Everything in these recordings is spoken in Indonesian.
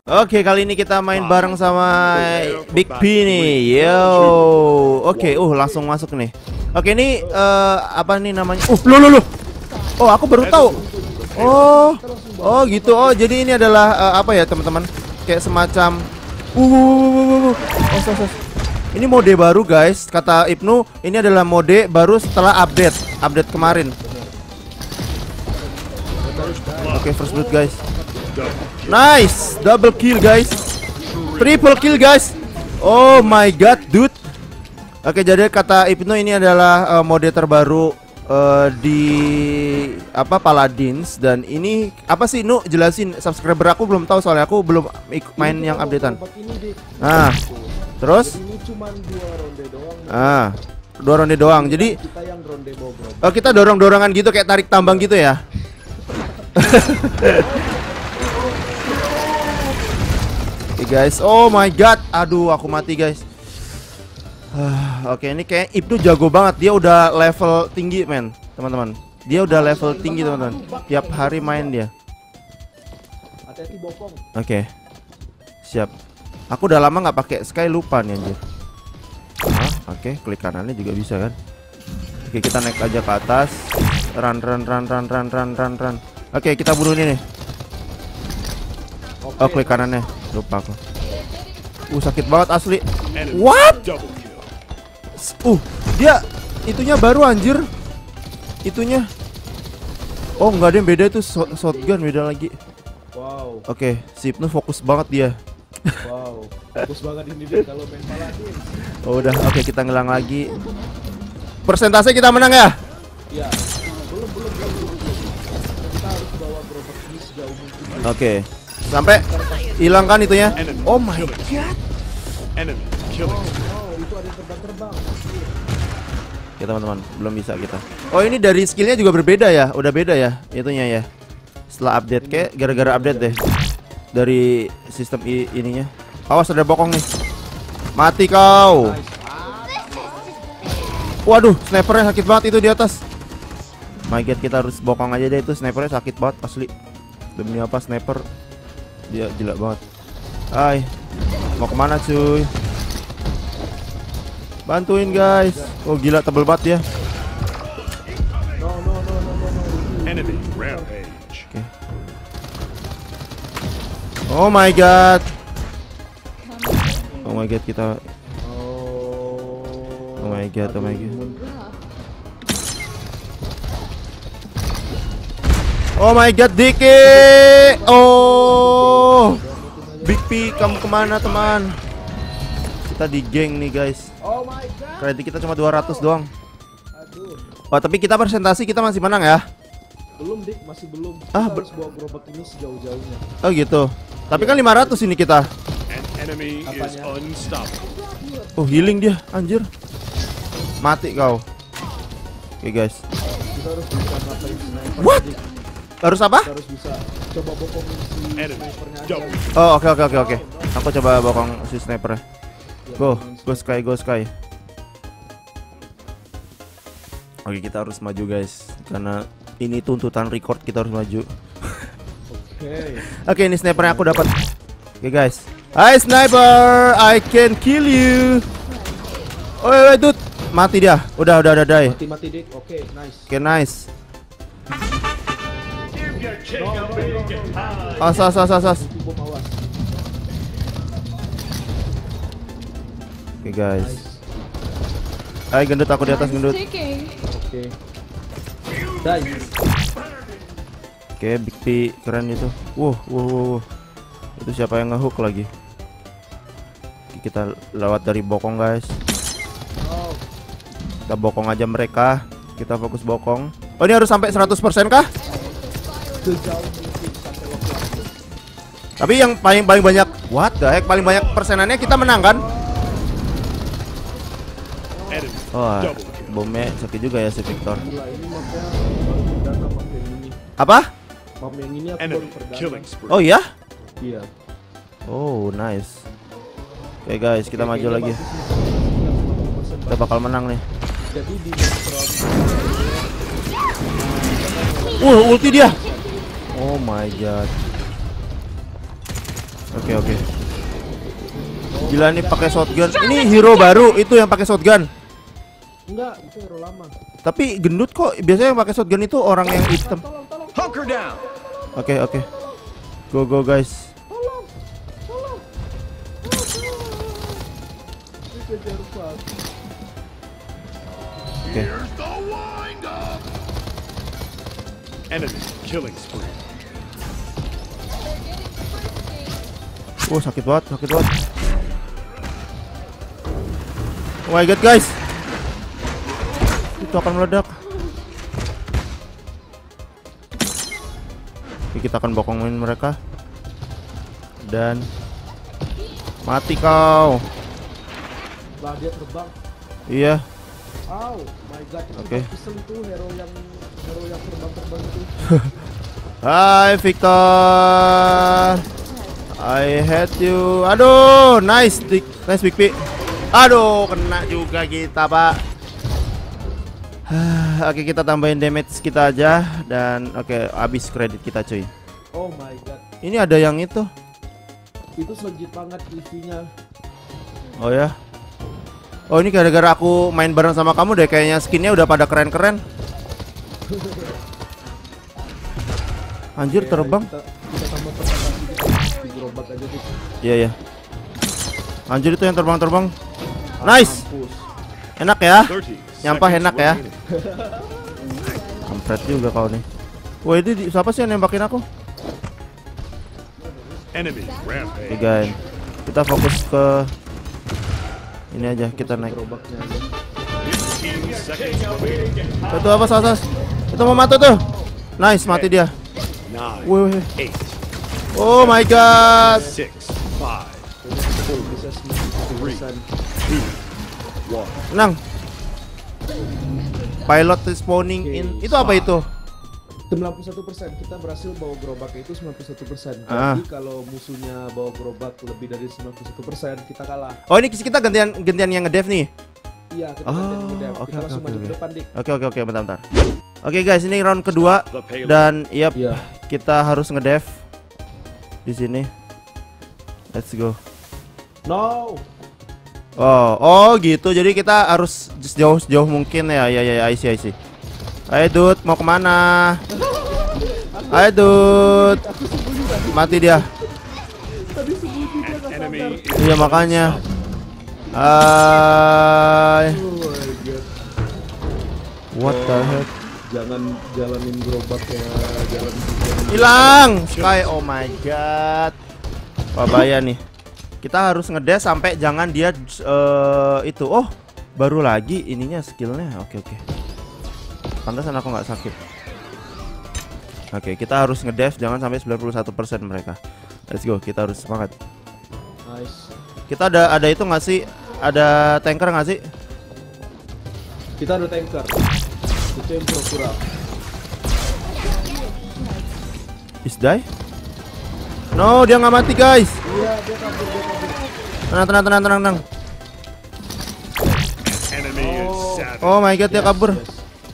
Oke, kali ini kita main bareng sama Big P nih. Yo. Oke, langsung masuk nih. Oke, ini apa nih namanya? Loh. Oh, aku baru tahu. Oh, gitu. Oh, jadi ini adalah apa ya, teman-teman? Kayak semacam Ini mode baru, guys. Kata Ibnu, ini adalah mode baru setelah update kemarin. Oke, first blood, guys. Nice, double kill, guys. Triple kill, guys. Oh my god, dude. Oke, jadi kata Ibnu ini adalah mode terbaru di apa, Paladins. Dan ini apa sih, Nu? Jelasin, subscriber aku belum tahu soalnya aku belum main yang updatean. Nah, terus ini cuma 2 ronde doang. 2 ronde doang. Jadi kita yang ronde bogrok. Oh, kita dorong-dorongan gitu kayak tarik tambang gitu ya. Oke, guys. Oh my god. Aduh, aku mati, guys. Oke, ini kayak Ibnu jago banget. Dia udah level tinggi, men, teman-teman. Dia udah level tinggi, teman-teman. Tiap hari main dia. Hati-hati bokong. Oke. Siap. Aku udah lama nggak pakai Sky, lupa nih, anjir. Oke, klik kanannya juga bisa kan. Oke, kita naik aja ke atas. Run. Oke, kita bunuh ini nih. Oh, klik kanannya. Lupa aku. Sakit banget asli. What? Dia itunya baru, anjir. Itunya. Oh, nggak ada yang beda, itu shotgun beda lagi. Wow. Oke, si Ibnu fokus banget dia. Wow. Fokus banget ini dia kalau main Paladin. Oh, udah. Oke, kita ngelang lagi. Persentase kita menang ya? Iya. Belum. Kita harus bawa gerobak ini sejauh mungkin. Oke. Sampai hilangkan itunya. Oh my god. Itu ada yang terbang-terbang. Ya, teman-teman, belum bisa kita. Oh, ini dari skillnya juga berbeda ya? Udah beda ya itunya ya? Setelah update, kayak gara-gara update deh. Dari sistem ininya. Awas, ada bokong nih. Mati kau. Waduh, snipernya sakit banget itu di atas. My god, kita harus bokong aja deh, itu snipernya sakit banget asli. Demi apa sniper? Dia gila banget. Hai, mau kemana cuy? Bantuin guys. Oh gila, tebel banget ya. No. Enemy rampage. Oke. Oh my god. Oh my god, kita. Oh my god. Oh my god, Diki. Oh, Big P, kamu kemana, teman? Kita di geng nih, guys. Oh my god. Kredit kita cuma 200 doang. Aduh. Oh, tapi kita presentasi kita masih menang ya? Belum, Dik, masih belum. Kita harus bawa gerobak ini sejauh-jauhnya. Oh gitu. Tapi kan 500 ini kita. An enemy is unstoppable. Oh, healing dia, anjir. Mati kau. Oke, guys. Kita harus bisa ngapain sniper. What? Dik. Harus apa? Kita harus bisa coba bokongin si snipernya aja. Oh, oke. Aku coba bokong si sniper. Go Sky. Oke, kita harus maju, guys. Karena ini tuntutan record, kita harus maju. Oke, ini snipernya aku dapat. Oke, guys. Hai sniper, I can kill you. Oh, wait, dude. Mati dia. Udah die. Mati Dik. Oke, nice. Oke, nice. As. Bom awas. Oke, guys. Hai gendut, aku di atas gendut. Oke. Die. Oke, Big P keren itu. Wow. Itu siapa yang ngehook lagi? Oke, kita lewat dari bokong, guys. Kita bokong aja mereka. Kita fokus bokong. Oh, ini harus sampai 100% kah? Sejauh mungkin sampai waktu. Tapi yang paling banyak, what the heck, paling banyak persenannya kita menang kan? Wah, bomnya sakit juga ya si Victor. Gila, ini mapnya baru perdana map yang ini. Apa? Map yang ini aku baru Enemy perdana. killing spree. Oh iya? Iya. Oh, nice. Oke, guys, kita maju lagi. Kita bakal menang nih. Jadi di ulti dia. Oh my god. Oke. Gila nih pakai shotgun. Ini hero baru itu yang pakai shotgun. Enggak, itu hero lama. Tapi gendut kok. Biasanya yang pakai shotgun itu orang yang hitam. Tolong. Hunker down. Oke. Go guys. Tolong. Ini kejar pas. Oke. Here's the wind up. Enemy killing spree. Sakit banget. Oh my god guys. Itu akan meledak. Oke, kita akan bokongin mereka. Dan mati kau. Lah dia terbang. Iya. Oh my god. Oke. Kesel itu hero yang terbang itu. Hai Victor. I hate you. Aduh, nice big P. Aduh, kena juga kita, Pak. Oke, kita tambahin damage kita aja dan oke, habis kredit kita, cuy. Oh my god. Ini ada yang itu. Itu legit banget EV-nya. Oh ya. Oh, ini gara-gara aku main bareng sama kamu deh, kayaknya skinnya udah pada keren-keren. Anjir, terbang. Kita tambah pertahanan di gerobak aja deh. Iya. Anjir, itu yang terbang-terbang. Nice. Mampus. Enak ya. 30 Nyampah seconds enak ya. remaining. Kampret juga kau nih. Wah, ini siapa sih yang nembakin aku? Enemy Oke rampage. guys, kita fokus ke ini aja, kita naik. Gerobaknya aja. 15 seconds remaining. Itu apa Sasas? Itu mau mati tuh. Nice, mati dia. 9, Wih. 8, Oh my god. 6, 5, Bisa 90%. 2, 1. Tenang. Pilot spawning in. Itu apa itu? 91%, kita berhasil bawa gerobaknya itu 91%. Ah. Jadi kalau musuhnya bawa gerobak lebih dari 91%, kita kalah. Oh, ini kita gantian yang ngedev nih. Iya, kita Oh, gantian udah. oke, Kita langsung oke, maju oke. ke depan, Dik. Oke, bentar. Oke guys, ini round kedua The payload. dan yap, Iya. kita harus ngedev di sini. Let's go. No. Oh gitu. Jadi kita harus sejauh mungkin ya. Ya, I see. Ayo dude, mau kemana? Ayo dude. Mati dia. An enemy is Iya makanya. Hai. Oh my god. What the heck? Jangan jalanin gerobaknya, jalan. Hilang. Sky, oh my god. Pabaya nih. Kita harus ngedes sampai jangan dia itu. Oh, baru lagi ininya skillnya. Oke. Pantesan aku nggak sakit. Oke, kita harus ngedev jangan sampai 91% mereka. Let's go, kita harus semangat. Nice. Kita ada itu nggak sih? Ada tanker nggak sih? Kita ada tanker. Itu yang pura-pura. Is die? No, dia nggak mati guys. Iya, dia kabur. Tenang. enemy is savage. Oh my god, dia kabur. Yes.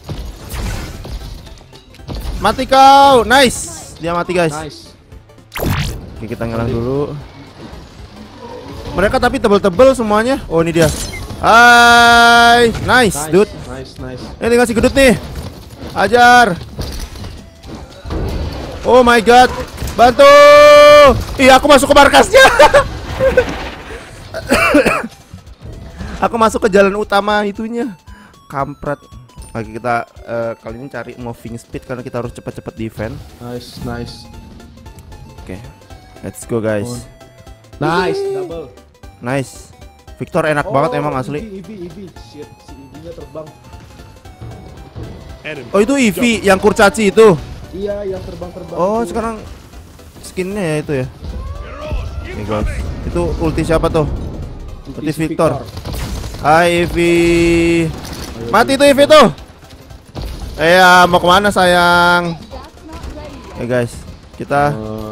Mati kau. Nice. Dia mati guys. Nice. Oke, kita ngelang dulu. Mereka tapi tebel-tebel semuanya. Oh, ini dia. Hai. Nice, dude. Nice. Ini tinggal si gedut nih. Ajar. Oh my god. Bantu. Iya, aku masuk ke markasnya. Aku masuk ke jalan utama itunya. Kampret. Oke, kita kali ini cari moving speed karena kita harus cepat-cepat defend. Nice. Oke. Let's go guys. Nice, double. Nice. Victor enak banget emang asli. EV. Shit, si EV-nya terbang. Enemy. Oh, itu Eevee yang kurcaci itu. Iya, yang terbang-terbang. Oh, itu. sekarang skinnya ya itu ya. Nih guys. Itu ulti siapa tuh? Ulti si Victor. Hai Eevee. Mati tuh Eevee tuh. Mau kemana sayang? Guys, kita.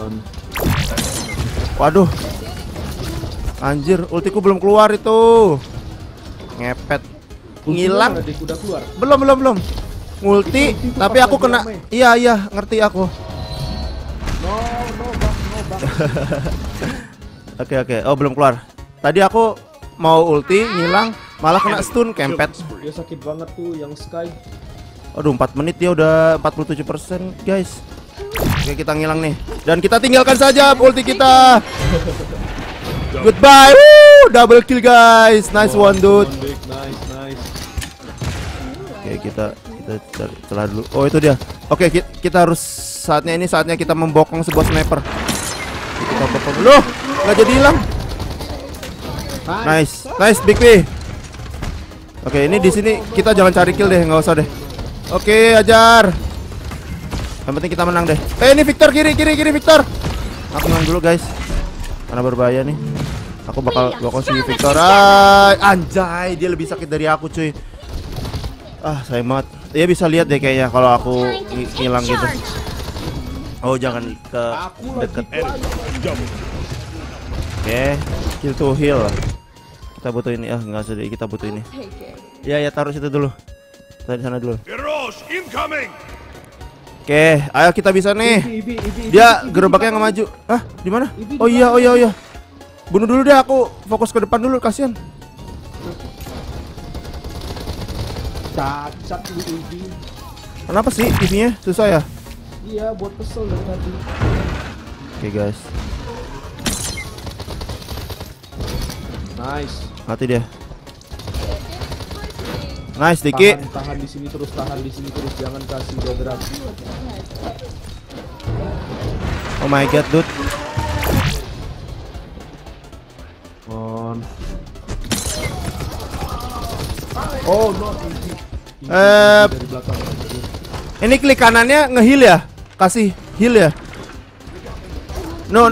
Waduh. Anjir, ultiku belum keluar itu. Ngepet. Ngilang. Udah keluar. Belum. Ngulti, Itu tapi pas aku lagi kena. rame. Iya, ngerti aku. No, bang. Oke. Oh, belum keluar. Tadi aku mau ulti, ngilang, malah kena stun, kempet. Dia sakit banget tuh yang Sky. Aduh, 4 menit dia udah 47%, guys. Oke, kita ngilang nih. Dan kita tinggalkan saja ulti kita. Goodbye. Woo, double kill, guys. Nice one, dude. Nice. Oke, kita cari celah dulu. Oh, itu dia. Oke, kita harus saatnya kita membokong sebuah sniper. Kita bokong dulu. Nggak jadi hilang. Nice, Big P. Oke, ini di sini kita jangan cari kill deh, nggak usah deh. Oke, ajar. Yang penting kita menang deh. Ini Victor kiri Victor. Aku menang dulu, guys. Karena berbahaya nih. Aku bakal bokong si Victor. Anjay, dia lebih sakit dari aku, cuy. Sayang banget. Dia bisa lihat deh kayaknya kalau aku hilang gitu. Oh, jangan ke deket. Oke, kill to heal. Kita butuh ini. Nggak sedih, kita butuh ini. Ya, taruh situ dulu. Kita di sana dulu. Oke, ayo kita bisa nih. Dia gerobaknya nggak maju. Di mana? Oh iya. Bunuh dulu deh, aku fokus ke depan dulu, kasihan. Cacat lu Eevee. Kenapa sih TV-nya susah ya? Iya, buat kesel dari tadi. Oke, guys. Nice. Mati dia. Nice, Diki. Tahan di sini terus, jangan kasih dia gerak. Oh my god, dude. Oh no. Dari belakang. Ini klik kanannya nge-heal ya? Kasih heal ya? No.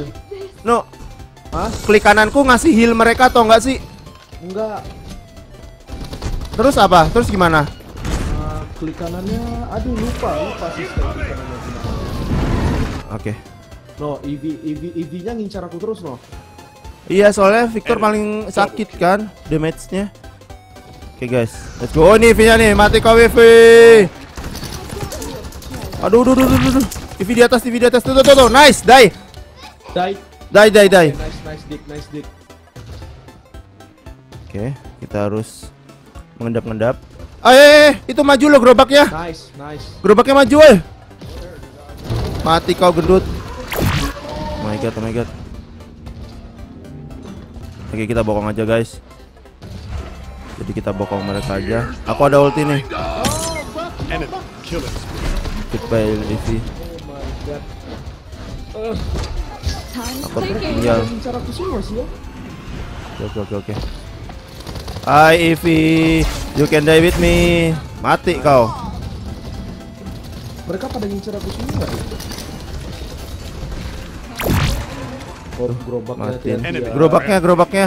Klik kananku ngasih heal mereka atau enggak sih? Enggak. Terus apa? Terus gimana? Klik kanannya, aduh lupa sih klik kanannya gimana. Oke. No, Eevee-nya ngincar aku terus, no. Iya, soalnya Victor paling sakit kan damage-nya. Oke, guys, let's go. Oh, ini Eevee-nya nih, mati kau Eevee. Aduh. Eevee di atas. Tuh. Nice, die. Nice, Dick. Oke, kita harus mengendap-endap. Itu maju lo gerobaknya. Nice. Gerobaknya maju, Mati kau gendut. Oh my god. Oke, kita bokong aja, guys. Jadi kita bokong mereka aja. Aku ada ulti nih. Goodbye, Eevee. Aku tinggal. Oke. Hai Eevee, you can die with me. Mati kau. Mereka pada ngincar aku semua nggak? Gerobaknya. Gerobaknya.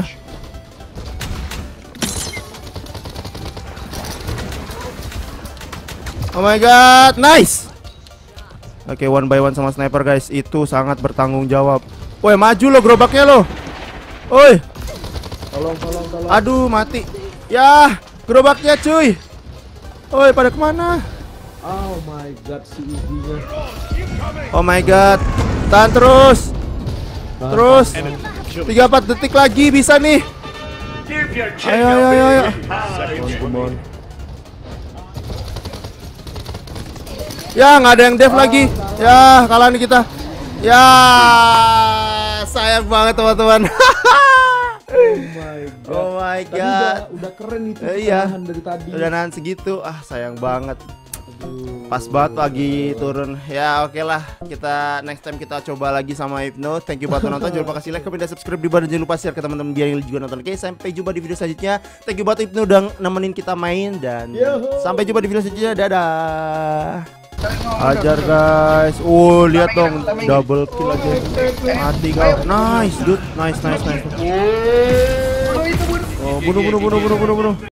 Oh my god, nice. Oke, 1 by 1 sama sniper, guys. Itu sangat bertanggung jawab. Woi, maju lo gerobaknya lo. Oi. Tolong. Aduh, mati. Ya, gerobaknya cuy. Oi, pada kemana? Oh my god, si Eevee-nya. Oh my god. Tahan terus. 3-4 detik lagi bisa nih. Ayo. Come on. Ya, nggak ada yang dev lagi. Ya, kalah nih kita. Ya, sayang banget teman-teman. Oh my god. Udah keren itu. Iya. Dari tadi. Udah nahan segitu. Sayang banget. Pas banget lagi turun. Ya, oke lah. Kita next time kita coba lagi sama Hypno. Thank you buat nonton. Jangan lupa kasih like, comment, dan subscribe di bawah, dan jangan lupa share ke teman-teman biar yang juga nonton. Oke, sampai jumpa di video selanjutnya. Thank you buat Hypno udah nemenin kita main, dan sampai jumpa di video selanjutnya. Dadah. Ajar, guys. Lihat dong, double kill aja. Mati kau. Nice, dude. Nice. Oh, bunuh.